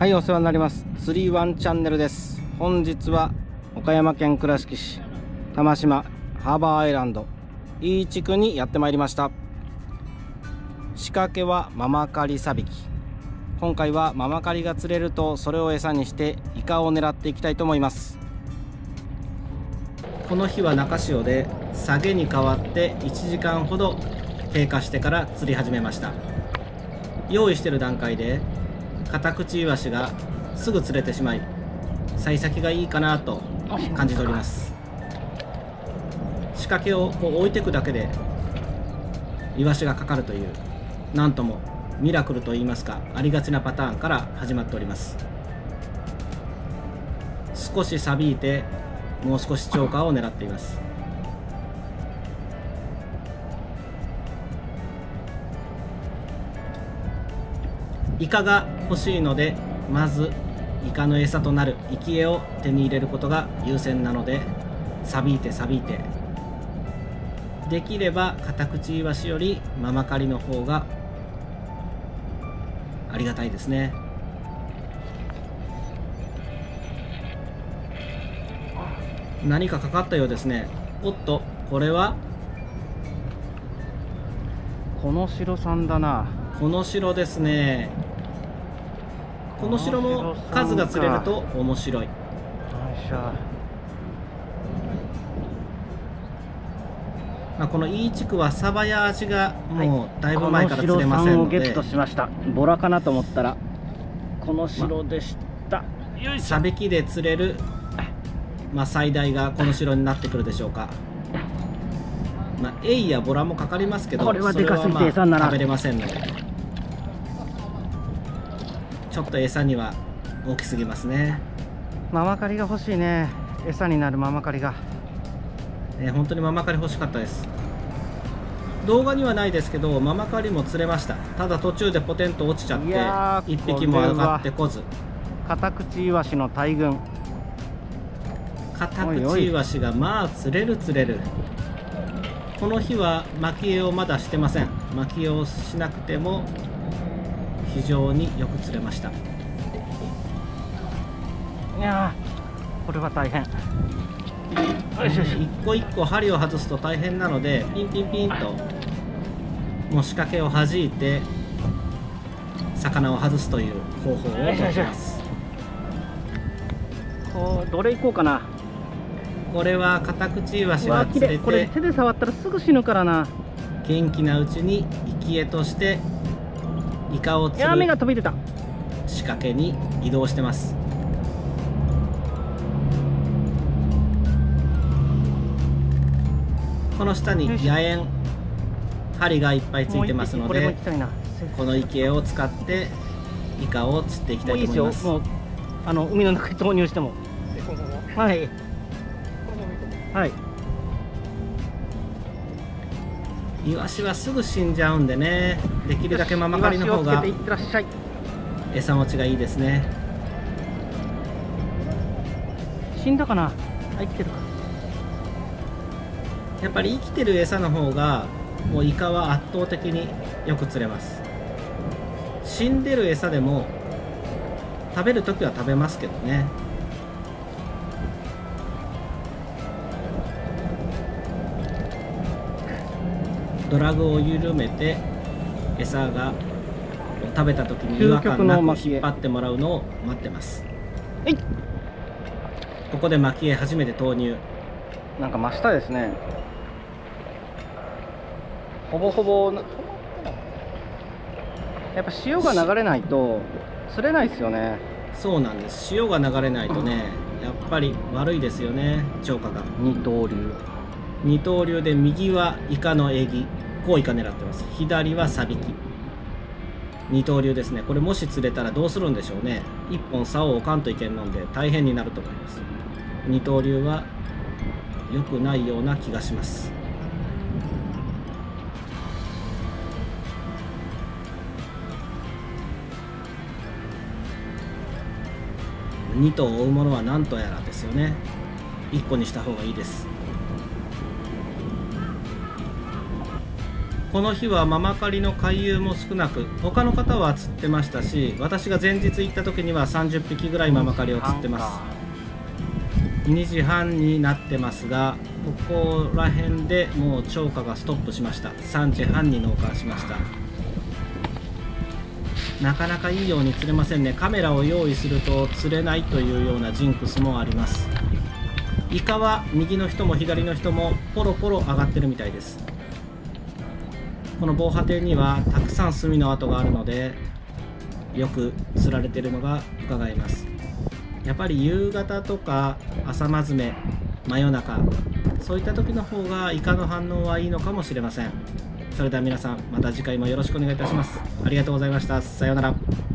はい、お世話になります。釣りワンチャンネルです。本日は岡山県倉敷市玉島ハーバーアイランド E 地区にやってまいりました。仕掛けはママカリサビキ。今回はママカリが釣れるとそれを餌にしてイカを狙っていきたいと思います。この日は中潮で下げに変わって1時間ほど経過してから釣り始めました。用意している段階でカタクチイワシがすぐ釣れてしまい、幸先がいいかなと感じております。仕掛けをこう置いていくだけでイワシがかかるという、なんともミラクルといいますか、ありがちなパターンから始まっております。少し錆びいてもう少し超過を狙っています。イカが欲しいので、まずイカの餌となる生き餌を手に入れることが優先なので、錆びいてできればカタクチイワシよりママカリの方がありがたいですね。何かかかったようですね。おっと、これはこの城さんだな。 この城ですね。この城も数が釣れると面白い。この E 地区はサバやアジがもうだいぶ前から釣れませんので、 ゲットしました。ボラかなと思ったらこの城でした。 サビキで釣れる、最大がこの城になってくるでしょうか。エイやボラもかかりますけど、 これはでかすぎて餌にならん。 食べれませんので、ちょっと餌には大きすぎますね。 ママカリが欲しいね。餌になるママカリが、 本当にママカリ欲しかったです。動画にはないですけど、ママカリも釣れました。ただ途中でポテンと落ちちゃって1匹も上がってこず。 カタクチイワシの大群。 カタクチイワシが釣れる。この日は巻き餌をまだしてません。巻き餌をしなくても非常によく釣れました。 いやー、これは大変。 一個一個針を外すと大変なので、ピンともう仕掛けを弾いて魚を外すという方法をとってます。 どれいこうかな。 これはカタクチイワシが釣れて、 これ手で触ったらすぐ死ぬからな。 元気なうちに生き餌としてイカを釣る目が飛び出た仕掛けに移動してます。この下に野縁針がいっぱいついてますので、この生き餌を使ってイカを釣っていきたいと思います。 もう海の中に投入しても、はいはい。 イワシはすぐ死んじゃうんでね、できるだけママカリの方が餌持ちがいいですね。 死んだかな。生きてるか。 やっぱり生きてる餌の方がもうイカは圧倒的によく釣れます。死んでる餌でも食べるときは食べますけどね。ドラグを緩めて餌が食べた時に違和感なく引っ張ってもらうのを待ってます。ここで巻き餌初めて投入。 なんか真下ですね。ほぼほぼやっぱ潮が流れないと釣れないですよね。 そうなんです。潮が流れないとね、やっぱり悪いですよね、釣果が。二刀流で、右はイカのエギ、こうイカ狙ってます。左はサビキ。二刀流ですね。これもし釣れたらどうするんでしょうね。一本竿を置かんといけんので大変になると思います。二刀流は良くないような気がします。2頭追うものは何とやらですよね。1個にした方がいいです。 この日はママカリの回遊も少なく、他の方は釣ってましたし、私が前日行った時には30匹ぐらいママカリを釣ってます。2時半になってますが、ここら辺でもう釣果がストップしました。3時半に納棺しました。なかなかいいように釣れませんね。カメラを用意すると釣れないというようなジンクスもあります。イカは右の人も左の人もポロポロ上がってるみたいです。この防波堤にはたくさん炭の跡があるので、よく釣られてるのが伺えます。やっぱり夕方とか朝まずめ、真夜中、そういった時の方がイカの反応はいいのかもしれません。それでは皆さん、また次回もよろしくお願いいたします。ありがとうございました。さようなら。